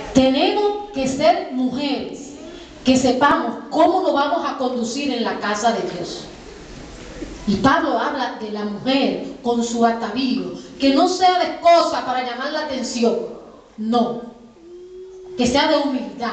Tenemos que ser mujeres que sepamos cómo nos vamos a conducir en la casa de Dios. Y Pablo habla de la mujer con su atavío, que no sea de cosa para llamar la atención, no, que sea de humildad,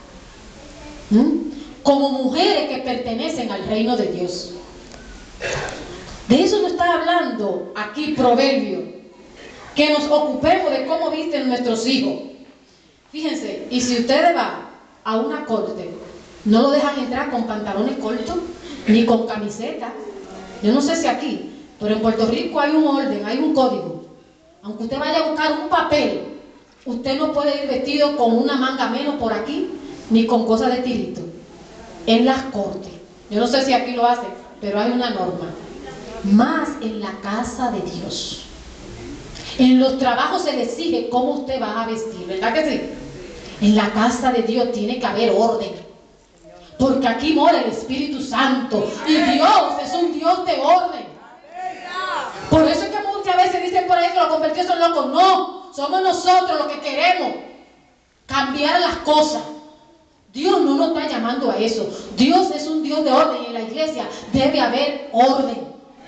como mujeres que pertenecen al reino de Dios. De eso nos está hablando aquí Proverbio, que nos ocupemos de cómo visten nuestros hijos. Fíjense, y si ustedes van a una corte, no lo dejan entrar con pantalones cortos, ni con camiseta. Yo no sé si aquí, pero en Puerto Rico hay un orden, hay un código. Aunque usted vaya a buscar un papel, usted no puede ir vestido con una manga menos por aquí, ni con cosas de tirito. En las cortes. Yo no sé si aquí lo hacen, pero hay una norma. Más en la casa de Dios. En los trabajos se le exige cómo usted va a vestir, ¿verdad que sí? En la casa de Dios tiene que haber orden. Porque aquí mora el Espíritu Santo. Y Dios es un Dios de orden. Por eso es que muchas veces dicen por ahí que los convertidos son locos. No, somos nosotros los que queremos cambiar las cosas. Dios no nos está llamando a eso. Dios es un Dios de orden y en la iglesia debe haber orden.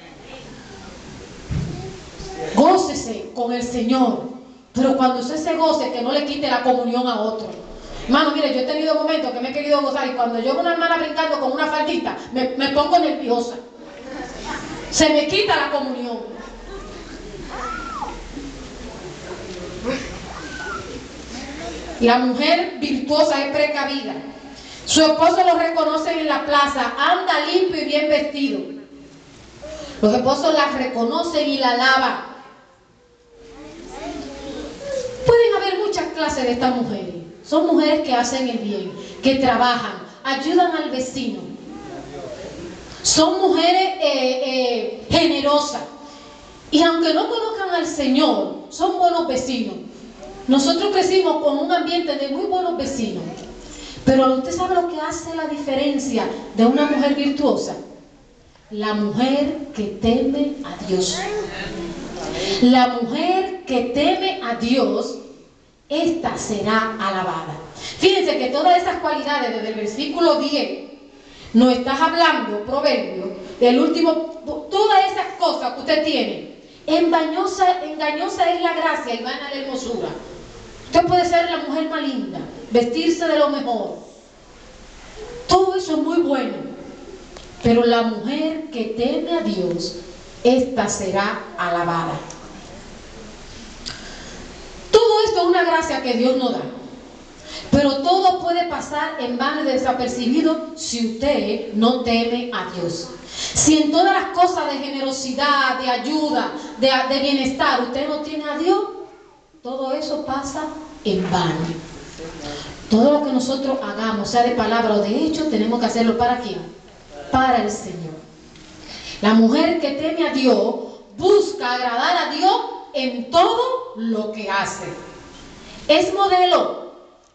Gócese con el Señor, pero cuando usted se goce, que no le quite la comunión a otro. Hermano, mire, yo he tenido momentos que me he querido gozar y cuando yo veo una hermana brincando con una faldita, me pongo nerviosa. Se me quita la comunión. La mujer virtuosa es precavida. Su esposo lo reconoce en la plaza, anda limpio y bien vestido. Los esposos la reconocen y la alaban. Pueden haber muchas clases de estas mujeres. Son mujeres que hacen el bien, que trabajan, ayudan al vecino. Son mujeres generosas. Y aunque no conozcan al Señor, son buenos vecinos. Nosotros crecimos con un ambiente de muy buenos vecinos. Pero usted sabe lo que hace la diferencia de una mujer virtuosa. La mujer que teme a Dios. La mujer que teme a Dios, esta será alabada. Fíjense que todas esas cualidades desde el versículo 10 nos estás hablando, Proverbio, del último, todas esas cosas que usted tiene. Engañosa es la gracia y vana la hermosura. Usted puede ser la mujer más linda, vestirse de lo mejor. Todo eso es muy bueno. Pero la mujer que teme a Dios, esta será alabada. Todo esto es una gracia que Dios nos da. Pero todo puede pasar en vano y desapercibido si usted no teme a Dios. Si en todas las cosas de generosidad, de ayuda, de bienestar, usted no tiene a Dios, todo eso pasa en vano. Todo lo que nosotros hagamos, sea de palabra o de hecho, tenemos que hacerlo ¿para quién? Para el Señor. La mujer que teme a Dios busca agradar a Dios en todo lo que hace. Es modelo.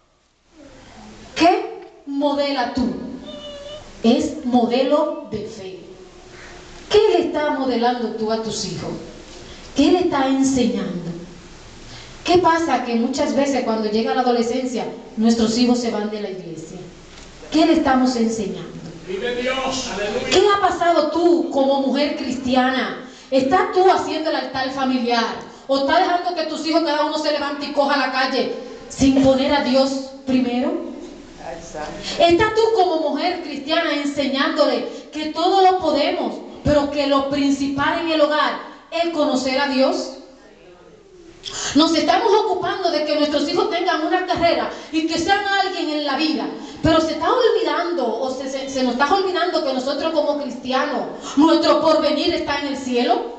¿Qué modela tú? Es modelo de fe. ¿Qué le estás modelando tú a tus hijos? ¿Qué le estás enseñando? ¿Qué pasa? Que muchas veces cuando llega la adolescencia, nuestros hijos se van de la iglesia. ¿Qué le estamos enseñando? Vive Dios, aleluya. ¿Qué ha pasado tú como mujer cristiana? ¿Estás tú haciendo el altar familiar? ¿O estás dejando que tus hijos cada uno se levante y coja la calle sin poner a Dios primero? ¿Estás tú como mujer cristiana enseñándole que todo lo podemos, pero que lo principal en el hogar es conocer a Dios? Nos estamos ocupando de que nuestros hijos tengan una carrera y que sean alguien en la vida, pero se está olvidando o se nos está olvidando que nosotros como cristianos, nuestro porvenir está en el cielo.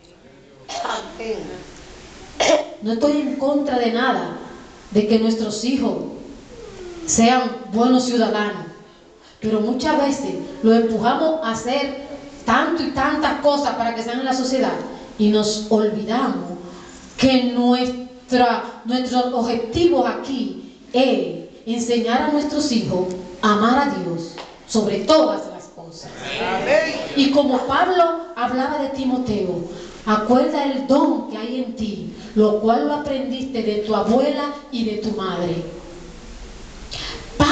No estoy en contra de nada de que nuestros hijos sean buenos ciudadanos, pero muchas veces los empujamos a hacer tanto y tantas cosas para que sean en la sociedad y nos olvidamos que nuestro objetivo aquí es enseñar a nuestros hijos a amar a Dios sobre todas las cosas. Y como Pablo hablaba de Timoteo, acuerda el don que hay en ti, lo cual lo aprendiste de tu abuela y de tu madre.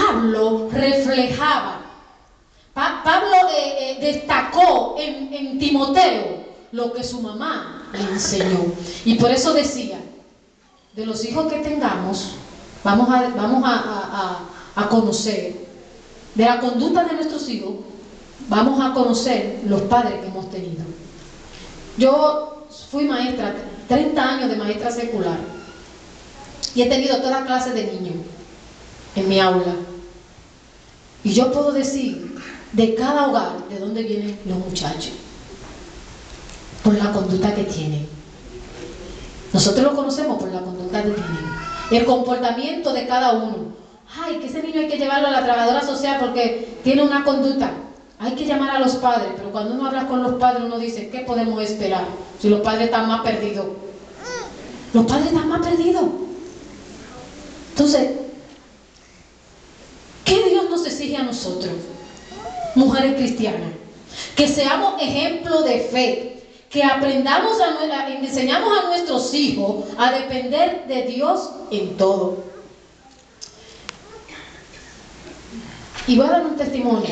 Pablo reflejaba, Pablo destacó en Timoteo lo que su mamá le enseñó. Y por eso decía, de los hijos que tengamos, vamos a conocer, de la conducta de nuestros hijos, vamos a conocer los padres que hemos tenido. Yo fui maestra, 30 años de maestra secular, y he tenido toda clase de niños en mi aula. Y yo puedo decir de cada hogar de dónde vienen los muchachos, por la conducta que tienen. Nosotros lo conocemos por la conducta que tienen, el comportamiento de cada uno. Ay, que ese niño hay que llevarlo a la trabajadora social porque tiene una conducta. Hay que llamar a los padres, pero cuando uno habla con los padres uno dice, ¿qué podemos esperar? Si los padres están más perdidos. Los padres están más perdidos. Entonces, ¿qué Dios nos exige a nosotros, mujeres cristianas? Que seamos ejemplo de fe, que aprendamos enseñamos a nuestros hijos a depender de Dios en todo. Y voy a dar un testimonio.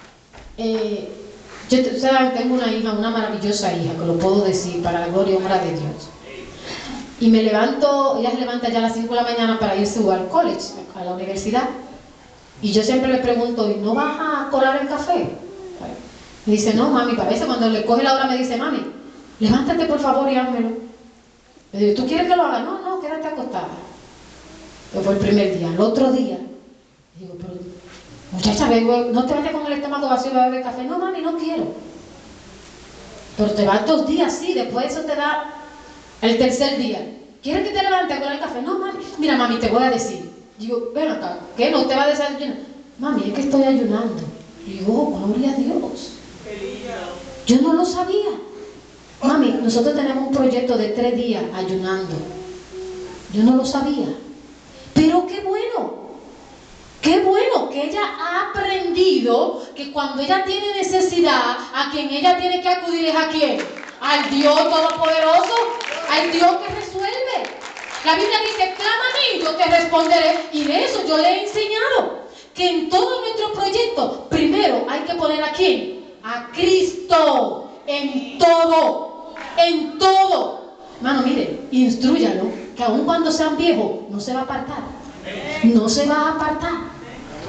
Yo tengo una hija, una maravillosa hija, que lo puedo decir para la gloria y honra de Dios. Y me levanto, ella se levanta ya a las 5 de la mañana para irse al college, a la universidad. Y yo siempre le pregunto, ¿y no vas a colar el café? Me dice, no mami, para veces cuando le coge la hora me dice, mami, levántate por favor y házmelo. Le digo, ¿tú quieres que lo haga? No, no, quédate acostada. Eso fue el primer día. El otro día, digo, pero muchacha, no te vayas con el estómago vacío a beber café. No mami, no quiero. Pero te vas 2 días, sí, después eso te da el tercer día. ¿Quieres que te levantes con el café? No mami, mira mami, te voy a decir. Digo, ven acá, ¿qué? ¿No te va a desayunar? Mami, es que estoy ayunando. Digo, oh, gloria a Dios. Yo no lo sabía. Mami, nosotros tenemos un proyecto de 3 días ayunando. Yo no lo sabía. Pero qué bueno que ella ha aprendido que cuando ella tiene necesidad, a quien ella tiene que acudir es a quién. Al Dios Todopoderoso, al Dios que resuelve. La Biblia dice, clama a mí, yo te responderé. Y de eso yo le he enseñado, que en todo nuestro proyecto, primero hay que poner a quién, a Cristo, en todo, en todo. Hermano, mire, instrúyalo, que aun cuando sean viejos, no se va a apartar, no se va a apartar.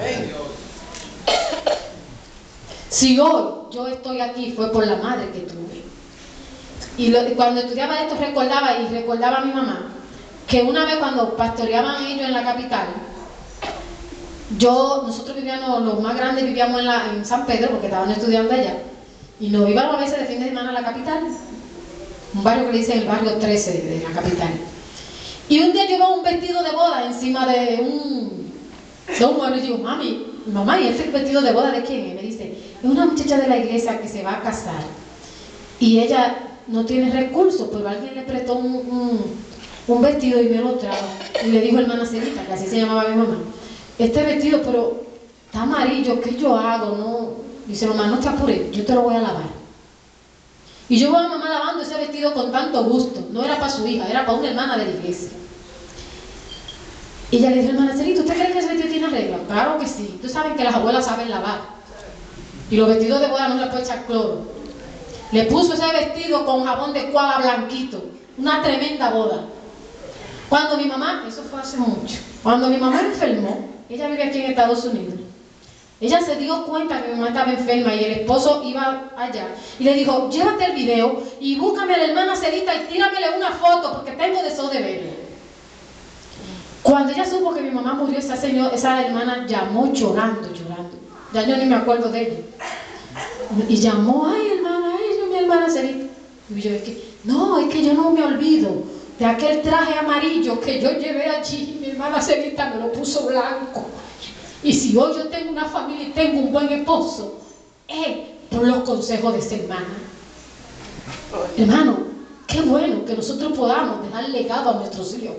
Si hoy yo estoy aquí fue por la madre que tuve. Y cuando estudiaba esto recordaba a mi mamá, que una vez cuando pastoreaban ellos en la capital, nosotros vivíamos, los más grandes vivíamos en San Pedro, porque estaban estudiando allá, y nos íbamos a veces de fin de semana a la capital, un barrio que le dicen el barrio 13 de la capital. Y un día llevaba un vestido de boda encima de un mueble y digo, mamá, ¿y ese vestido de boda de quién? Y me dice, es una muchacha de la iglesia que se va a casar, y ella no tiene recursos, pero alguien le prestó un vestido y me lo trajo. Y le dijo hermana Celita, que así se llamaba mi mamá, este vestido, pero está amarillo, ¿qué yo hago? No. Dice, mamá, no te apures, yo te lo voy a lavar. Y yo voy a mamá lavando ese vestido con tanto gusto. No era para su hija, era para una hermana de la iglesia. Y ella le dijo, hermana Celita, ¿usted cree que ese vestido tiene arreglo? Claro que sí. Ustedes saben que las abuelas saben lavar. Y los vestidos de boda no le puede echar cloro. Le puso ese vestido con jabón de cuava blanquito. Una tremenda boda. Cuando mi mamá, eso fue hace mucho, cuando mi mamá enfermó, ella vive aquí en Estados Unidos, ella se dio cuenta que mi mamá estaba enferma y el esposo iba allá y le dijo, llévate el video y búscame a la hermana Celita y tíramele una foto porque tengo deseo de verla. Cuando ella supo que mi mamá murió, esa hermana llamó llorando, ya yo ni me acuerdo de ella, y llamó, ay hermana, mi hermana Celita. Y yo, es que yo no me olvido de aquel traje amarillo que yo llevé allí, mi hermana Celita me lo puso blanco. Y si hoy yo tengo una familia y tengo un buen esposo, es por los consejos de esa hermana. Hermano, qué bueno que nosotros podamos dejar legado a nuestros hijos.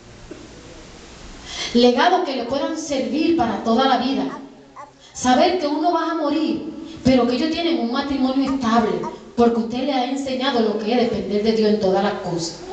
Legados que le puedan servir para toda la vida. Saber que uno va a morir, pero que ellos tienen un matrimonio estable, porque usted le ha enseñado lo que es depender de Dios en todas las cosas.